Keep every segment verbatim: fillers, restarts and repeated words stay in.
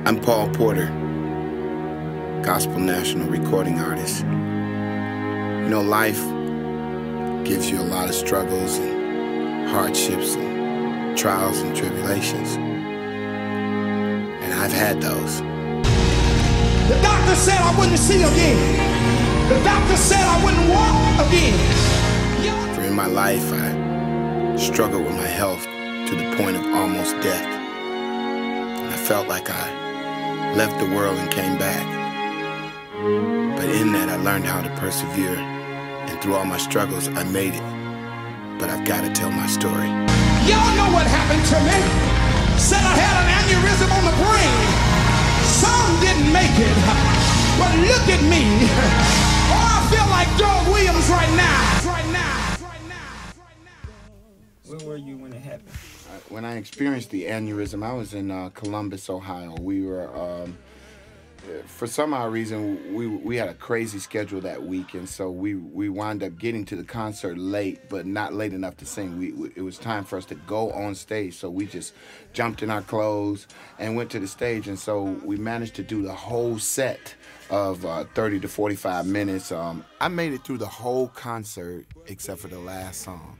I'm Paul Porter, gospel national recording artist. You know, life gives you a lot of struggles and hardships and trials and tribulations. And I've had those. The doctor said I wouldn't see again. The doctor said I wouldn't walk again. For in my life, I struggled with my health to the point of almost death. And I felt like I left the world and came back. But in that, I learned how to persevere. And through all my struggles, I made it. But I've got to tell my story. Y'all know what happened to me. Said I had an aneurysm on the brain. Some didn't make it. But look at me. Oh, I feel like Doug Williams right now. Right now. Right now. Right now. Where were you when it happened? When I experienced the aneurysm, I was in uh, Columbus, Ohio. We were, um, for some odd reason, we we had a crazy schedule that week, and so we we wound up getting to the concert late, but not late enough to sing. We, we it was time for us to go on stage, so we just jumped in our clothes and went to the stage, and so we managed to do the whole set of uh, thirty to forty-five minutes. Um, I made it through the whole concert except for the last song.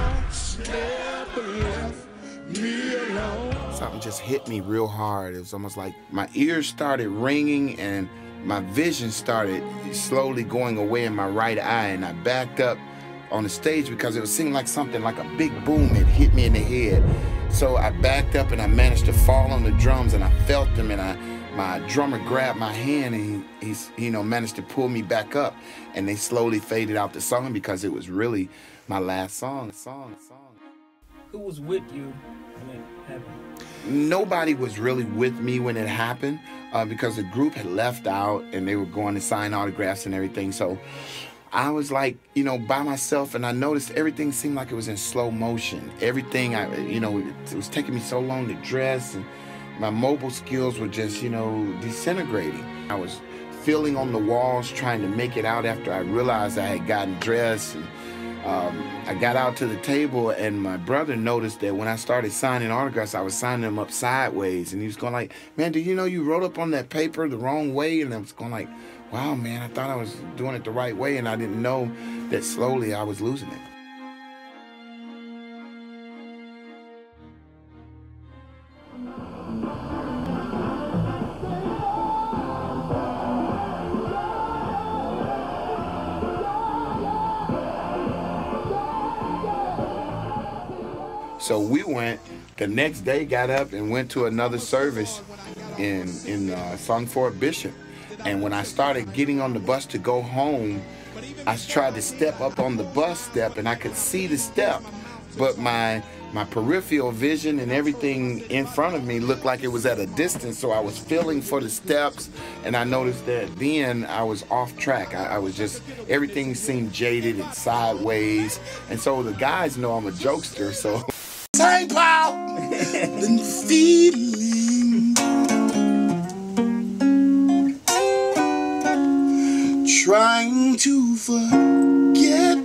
Something just hit me real hard. It was almost like my ears started ringing and my vision started slowly going away in my right eye, and I backed up on the stage because it seemed like something like a big boom had hit me in the head. So I backed up and I managed to fall on the drums, and I felt them, and I my drummer grabbed my hand and he, he's, you know, managed to pull me back up, and they slowly faded out the song because it was really my last song. Song, song. Who was with you when it happened? Nobody was really with me when it happened uh, because the group had left out and they were going to sign autographs and everything. So I was like, you know, by myself, and I noticed everything seemed like it was in slow motion. Everything, I, you know, it was taking me so long to dress, and my mobile skills were just, you know, disintegrating. I was feeling on the walls trying to make it out after I realized I had gotten dressed. And, Um, I got out to the table, and my brother noticed that when I started signing autographs, I was signing them up sideways, and he was going like, "Man, did you know you wrote up on that paper the wrong way?" And I was going like, "Wow, man, I thought I was doing it the right way," and I didn't know that slowly I was losing it. So we went, the next day got up and went to another service in, in uh, Song Fort Bishop. And when I started getting on the bus to go home, I tried to step up on the bus step, and I could see the step, but my my peripheral vision and everything in front of me looked like it was at a distance, so I was feeling for the steps, and I noticed that then I was off track. I, I was just, everything seemed jaded and sideways, and so the guys know I'm a jokester, so... Saint Paul, the feeling, trying to forget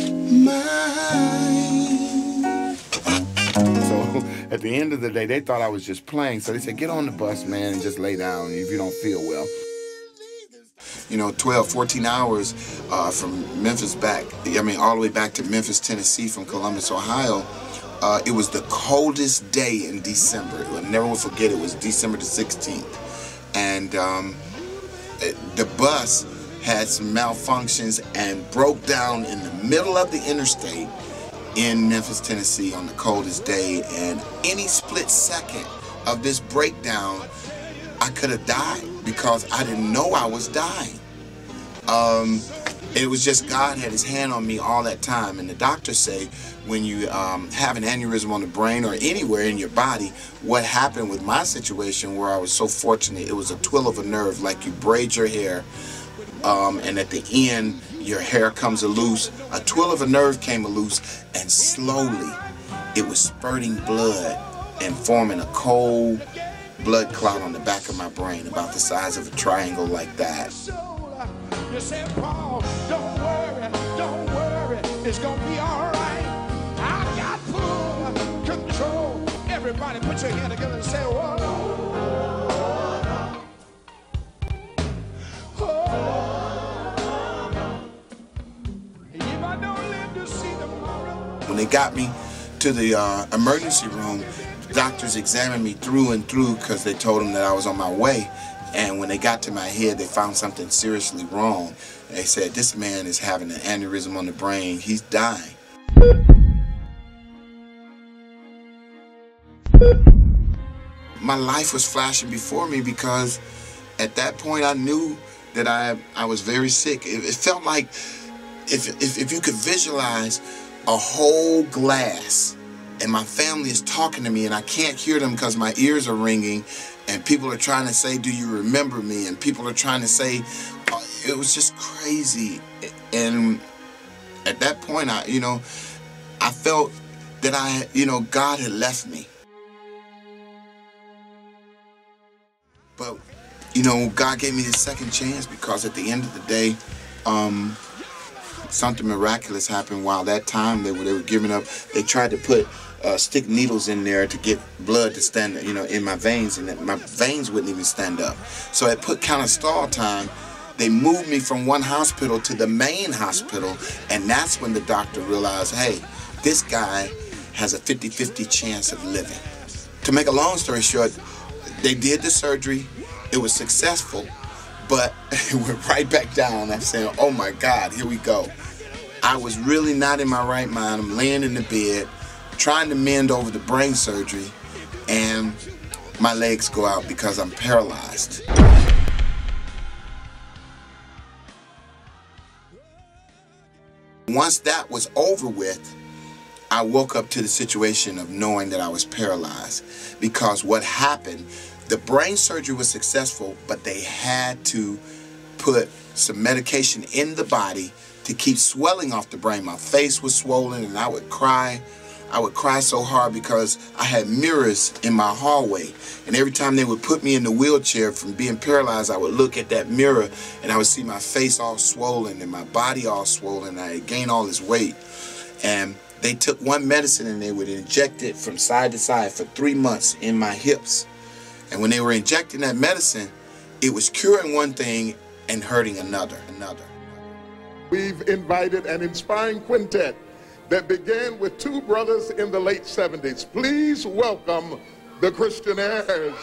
mine. So at the end of the day, they thought I was just playing, so they said, "Get on the bus, man, and just lay down if you don't feel well." You know, twelve, fourteen hours uh, from Memphis back, I mean, all the way back to Memphis, Tennessee from Columbus, Ohio. Uh, it was the coldest day in December. I never will forget, it was December the sixteenth. And um, it, the bus had some malfunctions and broke down in the middle of the interstate in Memphis, Tennessee on the coldest day. And any split second of this breakdown, I could have died because I didn't know I was dying. Um, it was just God had his hand on me all that time. And the doctors say, when you um, have an aneurysm on the brain or anywhere in your body, what happened with my situation, where I was so fortunate, it was a twill of a nerve, like you braid your hair, um, and at the end, your hair comes loose. A twill of a nerve came loose, and slowly, it was spurting blood and forming a cold blood clot on the back of my brain, about the size of a triangle like that. You said, Paul, don't worry, don't worry, it's gonna be all right. I got full control. Everybody put your hand together and say, whoa. they got me to the uh, emergency room, the doctors examined me through and through because they told them that I was on my way. And when they got to my head, they found something seriously wrong. They said, this man is having an aneurysm on the brain. He's dying. My life was flashing before me because at that point I knew that I I was very sick. It, it felt like if, if, if you could visualize a whole glass and my family is talking to me and I can't hear them because my ears are ringing and people are trying to say, do you remember me? And people are trying to say, oh, it was just crazy. And at that point, I, you know, I felt that I, you know, God had left me. But, you know, God gave me this second chance because at the end of the day, um, something miraculous happened. While that time they were, they were giving up, they tried to put uh, stick needles in there to get blood to stand, you know, in my veins, and my veins wouldn't even stand up. So it put kind of stall time. They moved me from one hospital to the main hospital, and that's when the doctor realized, hey, this guy has a fifty fifty chance of living. To make a long story short, they did the surgery. It was successful, but it went right back down. I'm saying, oh my God, here we go. I was really not in my right mind. I'm laying in the bed, trying to mend over the brain surgery, and my legs go out because I'm paralyzed. Once that was over with, I woke up to the situation of knowing that I was paralyzed, because what happened, the brain surgery was successful, but they had to put some medication in the body to keep swelling off the brain. My face was swollen and I would cry. I would cry so hard because I had mirrors in my hallway. And every time they would put me in the wheelchair from being paralyzed, I would look at that mirror and I would see my face all swollen and my body all swollen. I had gained all this weight. And they took one medicine and they would inject it from side to side for three months in my hips. And when they were injecting that medicine, it was curing one thing and hurting another, another. We've invited an inspiring quintet that began with two brothers in the late seventies. Please welcome the Christianaires.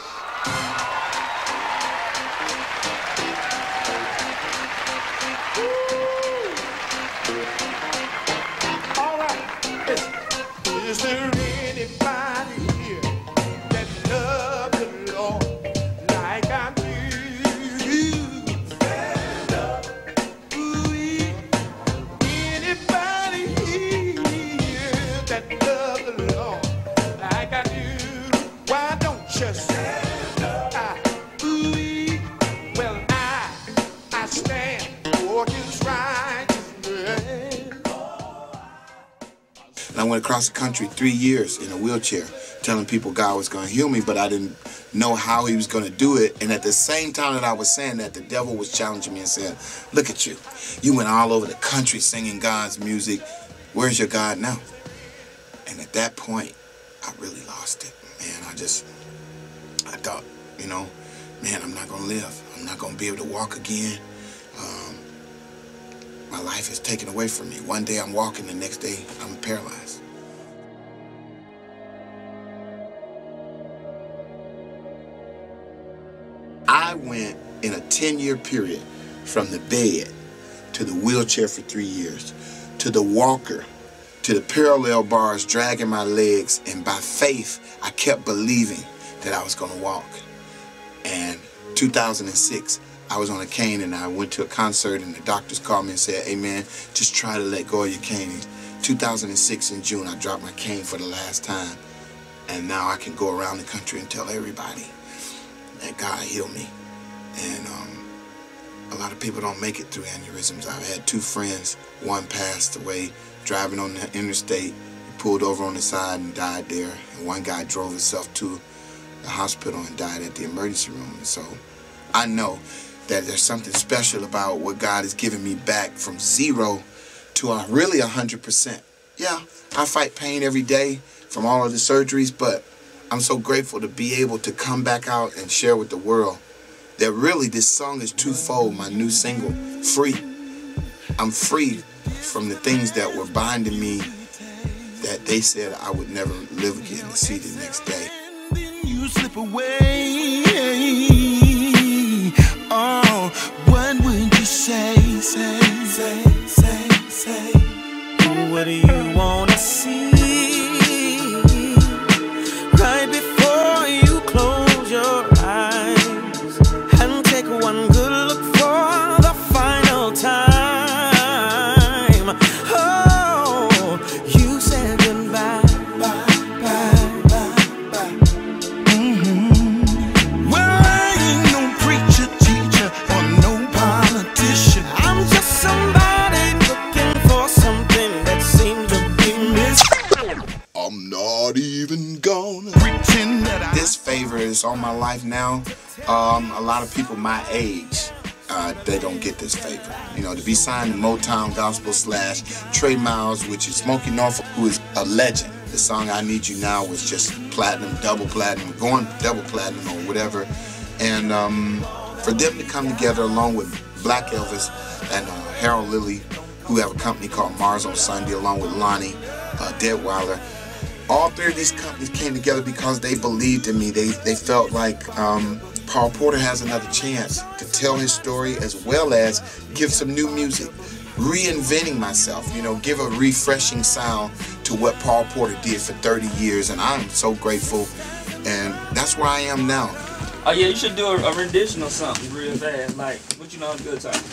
All right. Is there anybody here that loves the Lord like I do? Stand up. Ooh-wee. Anybody here that loves the Lord like I do? Why don't you stand up? I, ooh-wee. Well, I, I stand for His righteousness. And I went across the country three years in a wheelchair, telling people God was going to heal me, but I didn't know how He was going to do it. And at the same time that I was saying that, the devil was challenging me and saying, look at you. You went all over the country singing God's music. Where's your God now? And at that point, I really lost it. Man, I just, I thought, you know, man, I'm not going to live. I'm not going to be able to walk again. Um, my life is taken away from me. One day I'm walking, the next day I'm paralyzed. I went in a ten-year period from the bed to the wheelchair for three years, to the walker, to the parallel bars dragging my legs, and by faith, I kept believing that I was going to walk. And two thousand six, I was on a cane and I went to a concert and the doctors called me and said, hey man, just try to let go of your cane. two thousand six in June, I dropped my cane for the last time. And now I can go around the country and tell everybody that God healed me. And um, a lot of people don't make it through aneurysms. I've had two friends, one passed away driving on the interstate, pulled over on the side and died there. And one guy drove himself to the hospital and died at the emergency room. And so I know that there's something special about what God has given me back from zero to a really one hundred percent. Yeah, I fight pain every day from all of the surgeries, but I'm so grateful to be able to come back out and share with the world that really this song is twofold, my new single, Free. I'm free from the things that were binding me, that they said I would never live again to see the next day. You slip away. Oh, what would you say, say, say, say, say? What do you wanna see? Right before you close your eyes and take one good look for the final time. Oh, you said goodbye, bye, bye, bye, bye. Mm-hmm. Well, I ain't no preacher, teacher, or no politician. I'm just somebody looking for something that seems to be missing. I'm not even gonna Pretend that I This favor is on my life now. Um, a lot of people my age, uh, they don't get this favor. You know, to be signed to Motown Gospel slash Trey Miles, which is Smokey Norfolk, who is a legend. The song I Need You Now was just platinum, double platinum, going double platinum or whatever. And um, for them to come together along with Black Elvis and uh, Harold Lilly, who have a company called Mars on Sunday, along with Lonnie uh, Deadweiler. All three of these companies came together because they believed in me. They they felt like um, Paul Porter has another chance to tell his story as well as give some new music, reinventing myself, you know, give a refreshing sound to what Paul Porter did for thirty years, and I'm so grateful, and that's where I am now. Oh yeah, you should do a, a rendition or something real bad, like what you know on Good Time.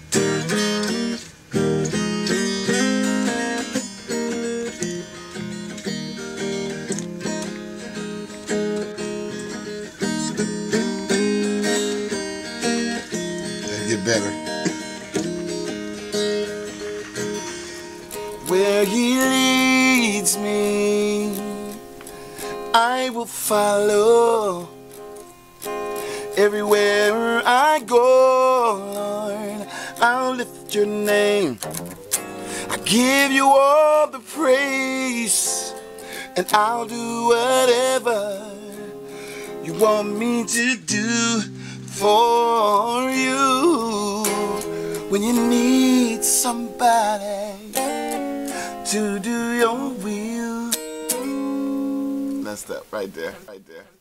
Get better. Where he leads me, I will follow. Everywhere I go, Lord, I'll lift your name. I give you all the praise, and I'll do whatever you want me to do for you. When you need somebody to do your will. That's that right there, right there.